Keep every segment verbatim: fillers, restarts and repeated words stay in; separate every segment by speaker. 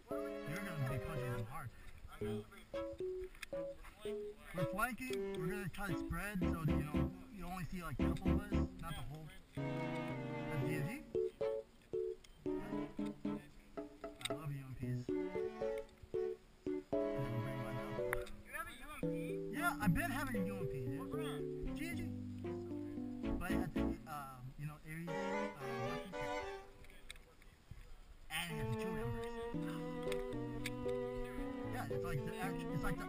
Speaker 1: You're gonna be punching them hard. We're flanking. We're gonna try to spread so you know you only see like a couple of us, not the whole. That's D M G. I love U M Ps.
Speaker 2: You have a U M P?
Speaker 1: Yeah, I've been having a U M P, dude.
Speaker 2: What brand?
Speaker 1: G G. But at the um, you know, Aries, uh, Lucky Pair. And it has the two numbers. Yeah, it's like the actual, it's like the.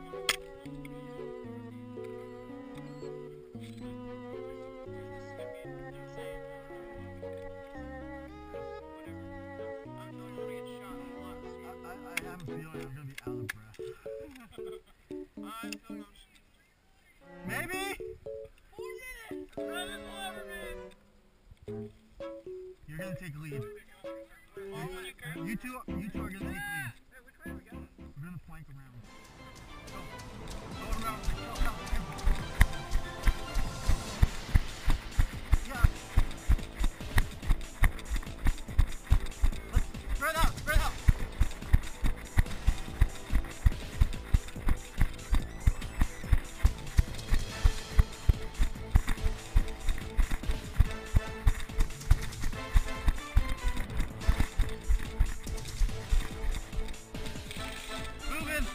Speaker 1: I, I, I have a feeling I'm gonna be out of breath.
Speaker 2: I'm feeling I'm
Speaker 1: Maybe?
Speaker 2: Four minutes! That's not as well ever been.
Speaker 1: You're gonna take lead.
Speaker 2: All when you curve?
Speaker 1: You two, you two are gonna take lead.
Speaker 2: Hey, which way are we going?
Speaker 1: We're gonna flank around. Go. Go around. Go around. Yeah. Let's spread out. Spread out. Move in.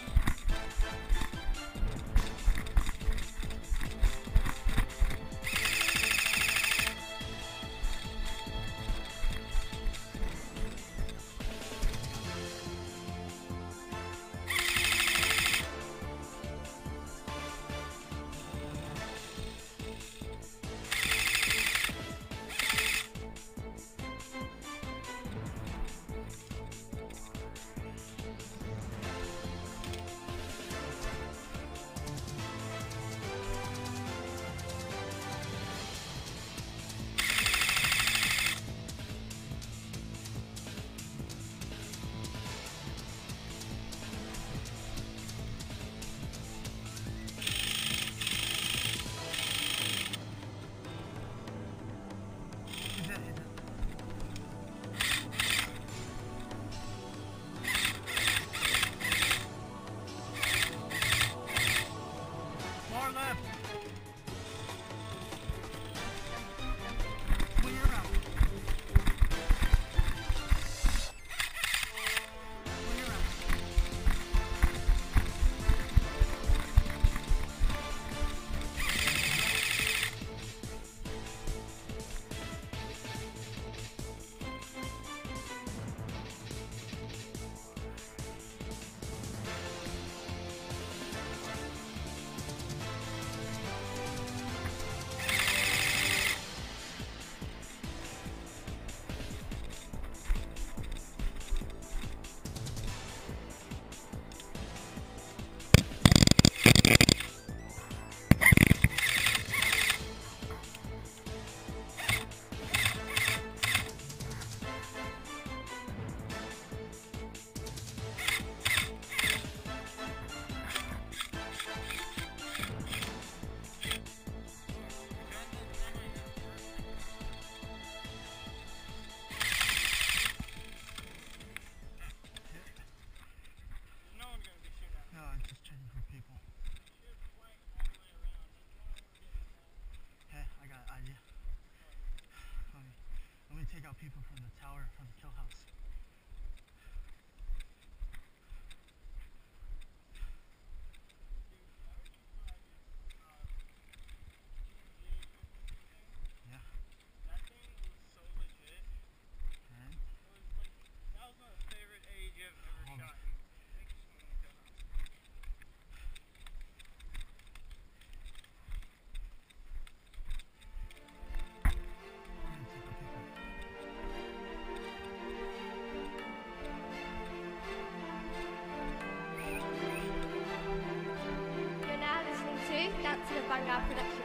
Speaker 1: Take out people from the tower, from the kill house. Yeah.
Speaker 2: That thing was so legit.
Speaker 1: Right.
Speaker 2: It was like, that was my favorite A E G I've ever
Speaker 1: Hold
Speaker 2: shot.
Speaker 1: on.
Speaker 2: Thank you so much.
Speaker 3: You're now listening to Dancing of Vanguard Productions.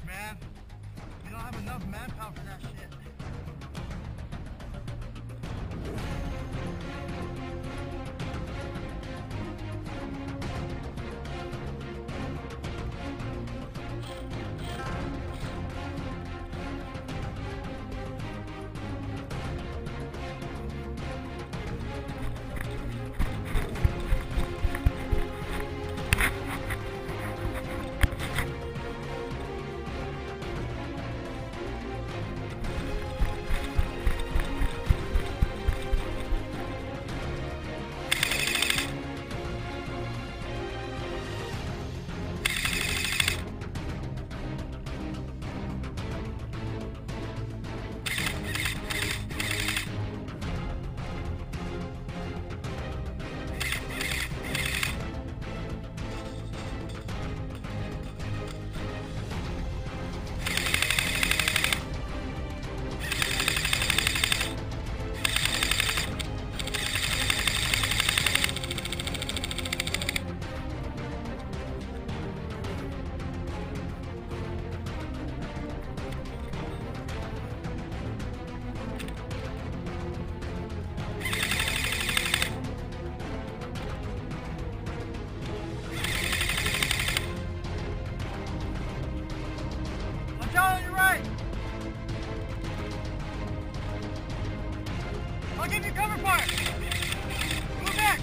Speaker 1: man. You don't have enough manpower for that shit. I'll give you cover fire! Move back!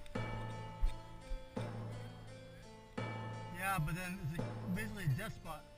Speaker 1: Yeah, but then it's a, basically a death spot.